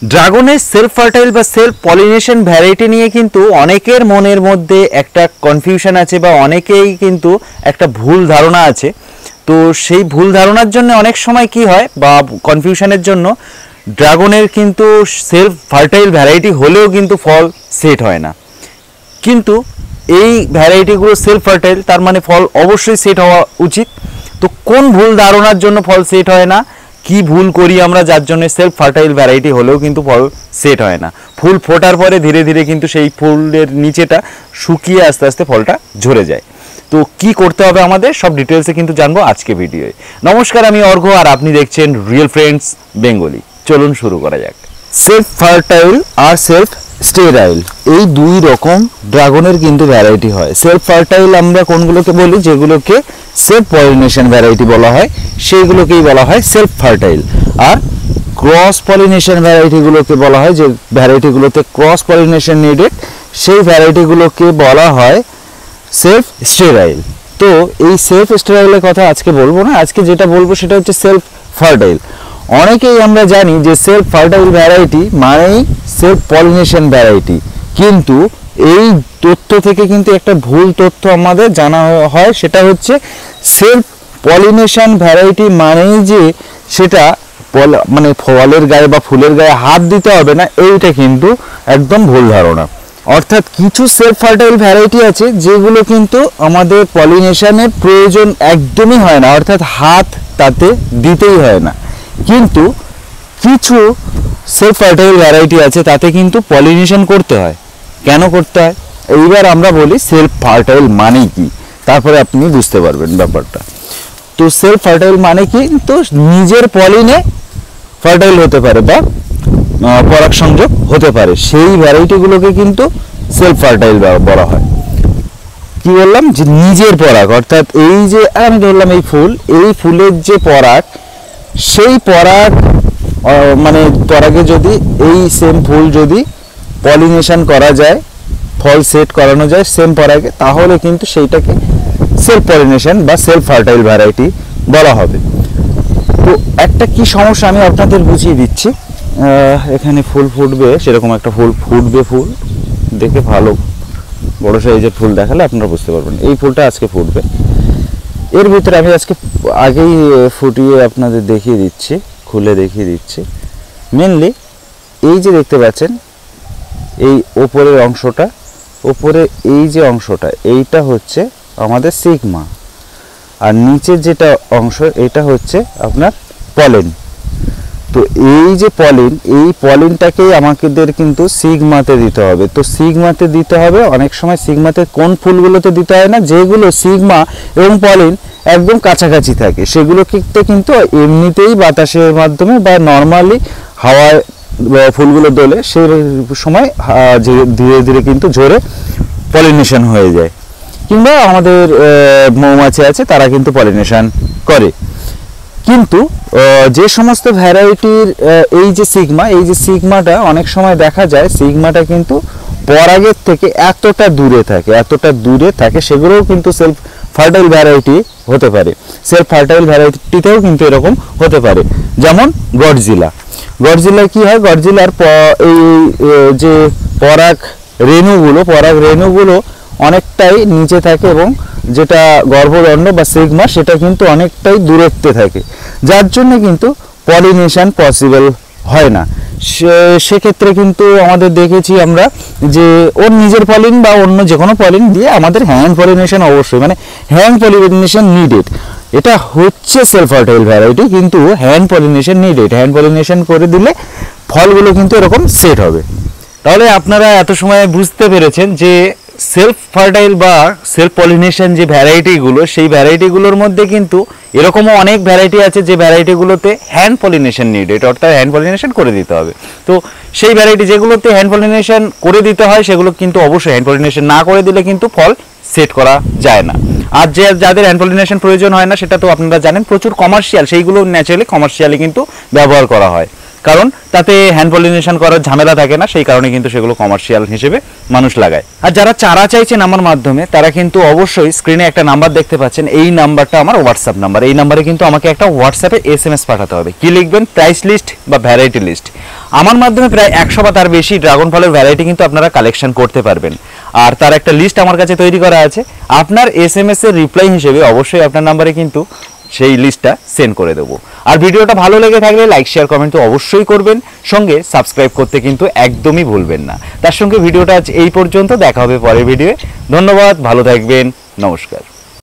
ড্রাগনের self fertile বা self pollination variety নিয়ে কিন্তু অনেকের মনের মধ্যে একটা কনফিউশন আছে বা অনেকেই কিন্তু একটা ভুল ধারণা আছে। তো সেই ভুল ধারণার জন্য অনেক সময় কি হয় বা কনফিউশনের জন্য ড্রাগনের কিন্তু সেলফ ফার্টাইল ভ্যারাইটি হলেও কিন্তু ফল সেট হয় না। কিন্তু এই ভ্যারাইটিগুলো সেলফ ফার্টাইল, তার মানে ফল অবশ্যই সেট হওয়া উচিত। তো কোন ভুল ধারণার জন্য ফল সেট হয় না, কি ভুল করি আমরা যার জন্য সেলফ ফার্টাইল ভ্যারাইটি হলেও কিন্তু ফল সেট হয় না? ফুল ফোটার পরে ধীরে ধীরে কিন্তু সেই ফুলের নিচেটা শুকিয়ে আস্তে আস্তে ফলটা ঝরে যায়। তো কি করতে হবে আমাদের সব ডিটেলসে কিন্তু জানবো আজকে ভিডিওয়ে। নমস্কার, আমি অর্ঘ আর আপনি দেখছেন রিয়েল ফ্রেন্ডস বেঙ্গলি। চলুন শুরু করা যাক। সেলফ ফার্টাইল আর সেলফ স্টেরাইল এই দুই রকম ড্রাগনের কিন্তু ভ্যারাইটি হয়। সেলফ ফার্টাইল আমরা কোনগুলোকে বলি? যেগুলোকে সেলফ পলিনেশন ভ্যারাইটি বলা হয় সেইগুলোকেই বলা হয় সেলফ ফার্টাইল। আর ক্রস পলিনেশন ভ্যারাইটিগুলোকে বলা হয়, যে ভ্যারাইটিগুলোতে ক্রস পলিনেশন নিডেড, সেই ভ্যারাইটিগুলোকে বলা হয় সেলফ স্টেরাইল। তো এই সেলফ স্টেরাইলের কথা আজকে বলবো না, আজকে যেটা বলবো সেটা হচ্ছে সেলফ ফার্টাইল। অনেকেই আমরা জানি যে সেলফ ফার্টাইল ভ্যারাইটি মানেই সেলফ পলিনেশন ভ্যারাইটি, কিন্তু এই তথ্য থেকে কিন্তু একটা ভুল তথ্য আমাদের জানা হয়। সেটা হচ্ছে সেলফ পলিনেশন ভ্যারাইটি মানেই যে সেটা মানে ফলের গায়ে বা ফুলের গায়ে হাত দিতে হবে না, এইটা কিন্তু একদম ভুল ধারণা। অর্থাৎ কিছু সেলফ ফার্টাইল ভ্যারাইটি আছে যেগুলো কিন্তু আমাদের পলিনেশনের প্রয়োজন একদমই হয় না, অর্থাৎ হাত তাতে দিতেই হয় না। কিন্তু কিছু সেলফ ফার্টাইল ভ্যারাইটি আছে তাতে কিন্তু পলিনেশন করতে হয়। কেন করতে হয় এইবার আমরা বলি সেলফ ফার্টাইল মানে কি, তারপরে আপনি বুঝতে পারবেন ব্যাপারটা। তো সেলফ ফার্টাইল মানে কি? তো নিজের পলিনে ফার্টাইল হতে পারে বা পরাগ সংযোগ হতে পারে, সেই ভ্যারাইটিগুলোকে কিন্তু সেলফ ফার্টাইল বলা হয়। কি বললাম? যে নিজের পরাগ, অর্থাৎ এই যে আমি ধরলাম এই ফুল, এই ফুলের যে পরাগ, সেই পরাগ মানে পরাগে যদি এই সেম ফুল যদি পলিনেশন করা যায়, ফল সেট করানো যায় সেম পরাগে, তাহলে কিন্তু সেইটাকে সেলফ পলিনেশন বা সেলফ ফার্টাইল ভ্যারাইটি বলা হবে। তো একটা কি সমস্যা আমি আপনাদের বুঝিয়ে দিচ্ছি। এখানে ফুল ফুটবে, সেরকম একটা ফুল ফুটবে, ফুল দেখে ভালো বড় সাইজের ফুল দেখালে আপনারা বুঝতে পারবেন। এই ফুলটা আজকে ফুটবে, এর ভিতরে আমি আজকে আগেই ফুটিয়ে আপনাদের দেখিয়ে দিচ্ছি, খুলে দেখিয়ে দিচ্ছি। মেনলি এই যে দেখতে পাচ্ছেন এই ওপরের অংশটা, ওপরে এই যে অংশটা, এইটা হচ্ছে আমাদের সিগমা, আর নিচের যেটা অংশ এটা হচ্ছে আপনার পলেন। তো এই যে পলিন, এই পলিনটাকেই আমাদের কিন্তু সিগমাতে দিতে হবে। তো সিগমাতে দিতে হবে, অনেক সময় সিগমাতে কোন ফুলগুলোতে দিতে হয় না, যেগুলো সিগমা এবং পলিন একদম কাছাকাছি থাকে সেগুলোকে কিন্তু এমনিতেই বাতাসের মাধ্যমে বা নর্মালি হাওয়ায় ফুলগুলো দোলে, সেই সময় ধীরে ধীরে কিন্তু ঝরে পলিনেশন হয়ে যায়। কিংবা আমাদের মৌমাছি আছে তারা কিন্তু পলিনেশন করে। কিন্তু যে সমস্ত ভ্যারাইটির এই যে সিগমা, এই যে সিগমাটা অনেক সময় দেখা যায় সিগমাটা কিন্তু পরাগের থেকে এতটা দূরে থাকে, সেগুলোও কিন্তু সেলফ ফার্টাইল ভ্যারাইটি হতে পারে। সেলফ ফার্টাইল ভ্যারাইটিতেও কিন্তু এরকম হতে পারে, যেমন গডজিলা। কি হয়? গডজিলার এই যে পরাগ রেণুগুলো অনেকটাই নিচে থাকে এবং যেটা গর্ভদণ্ড বা সিগমা সেটা কিন্তু অনেকটাই দূরত্বে থাকে, যার জন্য কিন্তু পলিনেশন পসিবল হয় না। সেক্ষেত্রে কিন্তু আমাদের দেখেছি আমরা যে ওর নিজের পলিন বা অন্য যে কোনো পলিন দিয়ে আমাদের হ্যান্ড পলিনেশন অবশ্যই, মানে হ্যান্ড পলিনেশন নিডেড। এটা হচ্ছে সেলফ ফার্টাইল ভ্যারাইটি, কিন্তু hand pollination needed. Hand pollination করে দিলে ফলগুলো কিন্তু এরকম সেট হবে। তাহলে আপনারা এত সময় বুঝতে পেরেছেন যে সেলফ ফার্টাইল বা সেলফ পলিনেশন যে ভ্যারাইটিগুলো, সেই ভ্যারাইটিগুলোর মধ্যে কিন্তু এরকমও অনেক ভ্যারাইটি আছে যে ভ্যারাইটিগুলোতে হ্যান্ড পলিনেশন নিডেড, অর্থাৎ হ্যান্ড পলিনেশন করে দিতে হবে। তো সেই ভ্যারাইটি যেগুলোতে হ্যান্ড পলিনেশন করে দিতে হয় সেগুলো কিন্তু অবশ্যই, হ্যান্ড পলিনেশন না করে দিলে কিন্তু ফল সেট করা যায় না। আর যাদের হ্যান্ড পলিনেশন প্রয়োজন হয় না, সেটা তো আপনারা জানেন প্রচুর কমার্শিয়াল, সেইগুলো ন্যাচারালি কমার্শিয়ালি কিন্তু ব্যবহার করা হয়। কারণ তাতে হ্যান্ড পলিনেশন করার ঝামেলা থাকে না, সেই কারণে কিন্তু সেগুলো কমার্শিয়াল হিসেবে মানুষ লাগায়। আর যারা চারা চাইছেন আমার মাধ্যমে তারা কিন্তু অবশ্যই স্ক্রিনে একটা নাম্বার দেখতে পাচ্ছেন, এই নাম্বারটা আমার হোয়াটসঅ্যাপ নাম্বার। এই নাম্বারে কিন্তু আমাকে একটা হোয়াটসঅ্যাপে SMS পাঠাতে হবে। কি লিখবেন? প্রাইস লিস্ট বা ভ্যারাইটি লিস্ট। আমার মাধ্যমে প্রায় 100 বা তার বেশি ড্রাগন ফলের ভ্যারাইটি কিন্তু আপনারা কালেকশন করতে পারবেন, আর তার একটা লিস্ট আমার কাছে তৈরি করা আছে। আপনার SMS এর রিপ্লাই হিসেবে অবশ্যই আপনার নাম্বারে কিন্তু সেই লিস্টটা সেন্ড করে দেবো। আর ভিডিওটা ভালো লেগে থাকলে লাইক শেয়ার কমেন্ট তো অবশ্যই করবেন, সঙ্গে সাবস্ক্রাইব করতে কিন্তু একদমই ভুলবেন না। তার সঙ্গে ভিডিওটা আজ এই পর্যন্ত, দেখা হবে পরের ভিডিওয়ে। ধন্যবাদ, ভালো থাকবেন, নমস্কার।